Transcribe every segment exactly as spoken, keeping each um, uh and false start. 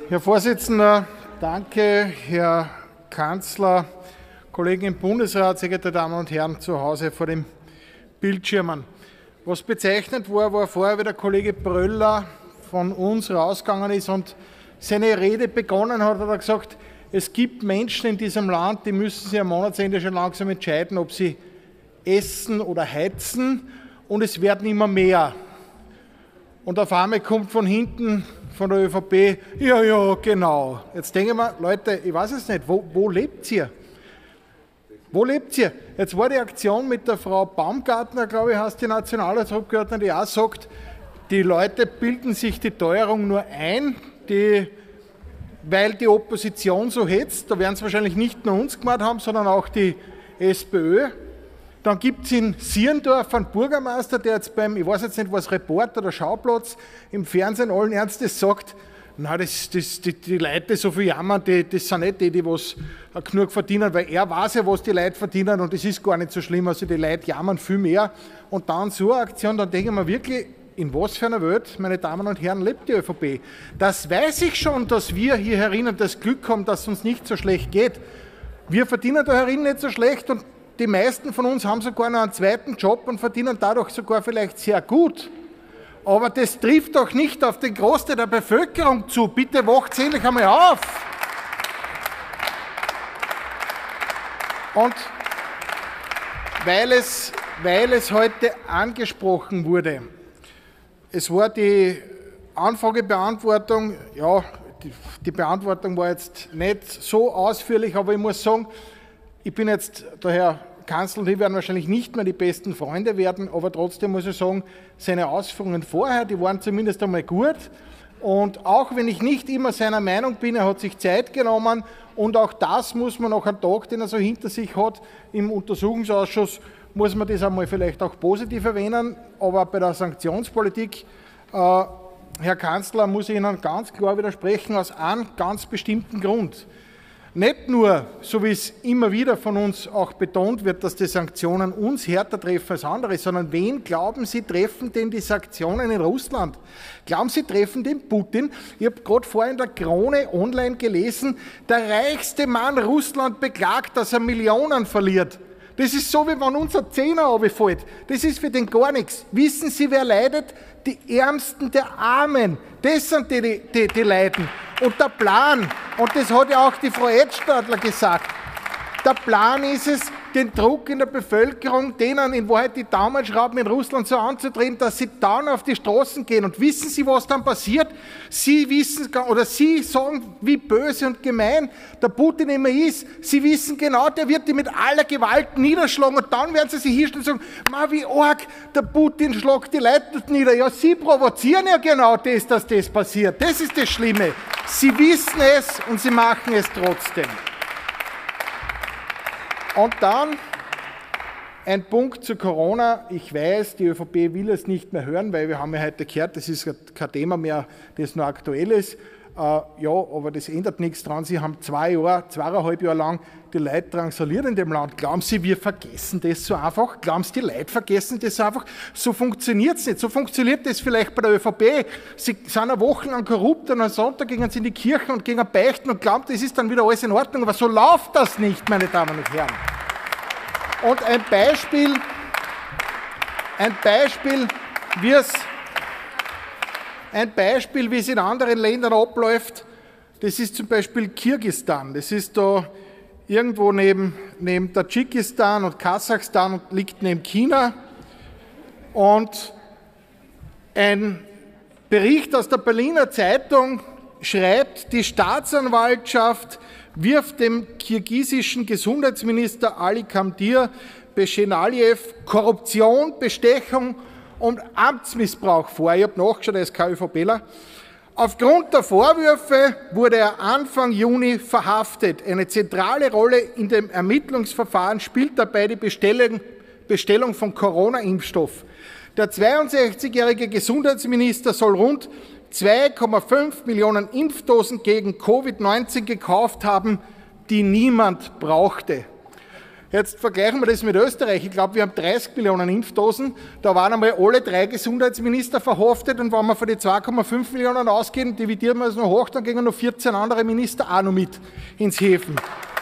Herr Vorsitzender, danke, Herr Kanzler, Kollegen im Bundesrat, sehr geehrte Damen und Herren zu Hause vor den Bildschirmen. Was bezeichnend war, war vorher, wie der Kollege Bröller von uns rausgegangen ist und seine Rede begonnen hat, hat er gesagt, es gibt Menschen in diesem Land, die müssen sich am Monatsende schon langsam entscheiden, ob sie essen oder heizen, und es werden immer mehr. Und auf einmal kommt von hinten von der ÖVP, ja, ja, genau. Jetzt denke ich mir, Leute, ich weiß es nicht, wo, wo lebt ihr? Wo lebt ihr? Jetzt war die Aktion mit der Frau Baumgartner, glaube ich, heißt die Nationalratsabgeordnete, die auch sagt, die Leute bilden sich die Teuerung nur ein, die, weil die Opposition so hetzt. Da werden es wahrscheinlich nicht nur uns gemacht haben, sondern auch die SPÖ. Dann gibt es in Sierndorf einen Bürgermeister, der jetzt beim, ich weiß jetzt nicht, was Report oder Schauplatz, im Fernsehen allen Ernstes sagt, na, das, das, die, die Leute, die so viel jammern, die, das sind nicht die, die was genug verdienen, weil er weiß ja, was die Leute verdienen, und das ist gar nicht so schlimm, also die Leute jammern viel mehr. Und dann so eine Aktion, dann denke ich mir wirklich, in was für einer Welt, meine Damen und Herren, lebt die ÖVP? Das weiß ich schon, dass wir hier herinnen das Glück haben, dass es uns nicht so schlecht geht. Wir verdienen da herinnen nicht so schlecht, und die meisten von uns haben sogar noch einen zweiten Job und verdienen dadurch sogar vielleicht sehr gut. Aber das trifft doch nicht auf den Großteil der Bevölkerung zu. Bitte wacht endlich einmal auf. Und weil es, weil es heute angesprochen wurde, es war die Anfragebeantwortung, ja, die, die Beantwortung war jetzt nicht so ausführlich, aber ich muss sagen, ich bin jetzt, der Herr Kanzler und ich werden wahrscheinlich nicht mehr die besten Freunde werden, aber trotzdem muss ich sagen, seine Ausführungen vorher, die waren zumindest einmal gut. Und auch wenn ich nicht immer seiner Meinung bin, er hat sich Zeit genommen, und auch das muss man nach einem Tag, den er so hinter sich hat, im Untersuchungsausschuss, muss man das einmal vielleicht auch positiv erwähnen. Aber bei der Sanktionspolitik, äh, Herr Kanzler, muss ich Ihnen ganz klar widersprechen, aus einem ganz bestimmten Grund. Nicht nur, so wie es immer wieder von uns auch betont wird, dass die Sanktionen uns härter treffen als andere, sondern wen glauben Sie, treffen denn die Sanktionen in Russland? Glauben Sie, treffen den Putin? Ich habe gerade vorhin in der Krone online gelesen, der reichste Mann Russland beklagt, dass er Millionen verliert. Das ist so, wie wenn unser Zehner runterfällt. Das ist für den gar nichts. Wissen Sie, wer leidet? Die Ärmsten der Armen. Das sind die, die, die, die leiden. Und der Plan, und das hat ja auch die Frau Edstadler gesagt, der Plan ist es, den Druck in der Bevölkerung, denen in Wahrheit die Daumenschrauben in Russland so anzudrehen, dass sie dann auf die Straßen gehen. Und wissen Sie, was dann passiert? Sie wissen, oder Sie sagen, wie böse und gemein der Putin immer ist. Sie wissen genau, der wird die mit aller Gewalt niederschlagen, und dann werden sie sich hinstellen und sagen, ma, wie arg, der Putin schlagt die Leute nieder. Ja, Sie provozieren ja genau das, dass das passiert. Das ist das Schlimme. Sie wissen es und Sie machen es trotzdem. Und dann ein Punkt zu Corona. Ich weiß, die ÖVP will es nicht mehr hören, weil wir haben ja heute gehört, das ist kein Thema mehr, das noch aktuell ist. Äh, ja, aber das ändert nichts dran. Sie haben zwei Jahre, zweieinhalb Jahre lang die Leute drangsaliert in dem Land. Glauben Sie, wir vergessen das so einfach? Glauben Sie, die Leute vergessen das so einfach? So funktioniert es nicht. So funktioniert das vielleicht bei der ÖVP. Sie sind eine Woche lang korrupt, und am Sonntag gehen sie in die Kirche und gehen beichten und glauben, das ist dann wieder alles in Ordnung. Aber so läuft das nicht, meine Damen und Herren. Und ein Beispiel, ein Beispiel, wie es, ein Beispiel, wie es in anderen Ländern abläuft, das ist zum Beispiel Kirgisistan. Das ist da irgendwo neben, neben Tadschikistan und Kasachstan und liegt neben China. Und ein Bericht aus der Berliner Zeitung schreibt, die Staatsanwaltschaft wirft dem kirgisischen Gesundheitsminister Ali Kamdir Beschenaljew Korruption, Bestechung und Amtsmissbrauch vor. Ich habe nachgeschaut, er ist kein ÖVPler. Aufgrund der Vorwürfe wurde er Anfang Juni verhaftet. Eine zentrale Rolle in dem Ermittlungsverfahren spielt dabei die Bestellung, Bestellung von Corona-Impfstoff. Der zweiundsechzigjährige Gesundheitsminister soll rund zwei Komma fünf Millionen Impfdosen gegen Covid neunzehn gekauft haben, die niemand brauchte. Jetzt vergleichen wir das mit Österreich. Ich glaube, wir haben dreißig Millionen Impfdosen. Da waren einmal alle drei Gesundheitsminister verhaftet. Und wenn wir von den zwei Komma fünf Millionen ausgehen, dividieren wir es noch hoch, dann gehen noch vierzehn andere Minister auch noch mit ins Häfen.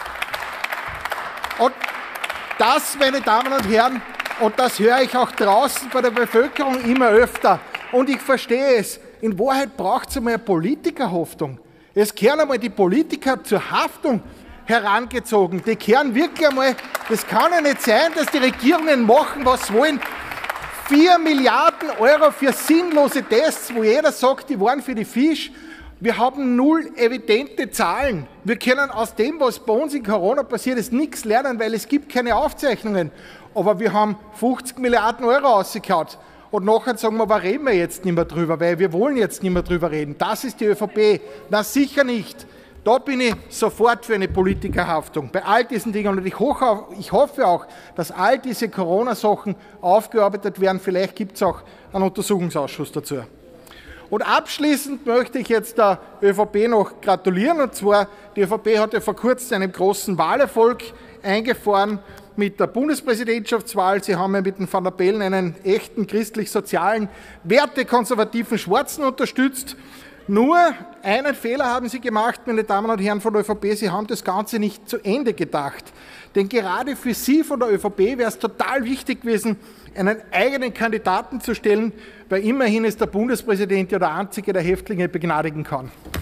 Und das, meine Damen und Herren, und das höre ich auch draußen bei der Bevölkerung immer öfter. Und ich verstehe es. In Wahrheit braucht es einmal eine Politikerhaftung. Es kehren einmal die Politiker zur Haftung herangezogen. Die kehren wirklich einmal, das kann ja nicht sein, dass die Regierungen machen, was sie wollen. Vier Milliarden Euro für sinnlose Tests, wo jeder sagt, die waren für die Fisch. Wir haben null evidente Zahlen. Wir können aus dem, was bei uns in Corona passiert ist, nichts lernen, weil es gibt keine Aufzeichnungen. Aber wir haben fünfzig Milliarden Euro rausgehauen. Und nachher sagen wir, warum reden wir jetzt nicht mehr drüber, weil wir wollen jetzt nicht mehr drüber reden. Das ist die ÖVP. Na sicher nicht. Da bin ich sofort für eine Politikerhaftung bei all diesen Dingen. Und ich, hoch, ich hoffe auch, dass all diese Corona-Sachen aufgearbeitet werden. Vielleicht gibt es auch einen Untersuchungsausschuss dazu. Und abschließend möchte ich jetzt der ÖVP noch gratulieren. Und zwar, die ÖVP hat ja vor kurzem einen großen Wahlerfolg eingefahren mit der Bundespräsidentschaftswahl. Sie haben ja mit dem Van der Bellen einen echten christlich-sozialen, wertekonservativen Schwarzen unterstützt. Nur einen Fehler haben Sie gemacht, meine Damen und Herren von der ÖVP. Sie haben das Ganze nicht zu Ende gedacht. Denn gerade für Sie von der ÖVP wäre es total wichtig gewesen, einen eigenen Kandidaten zu stellen, weil immerhin ist der Bundespräsident ja der Einzige, der Häftlinge begnadigen kann.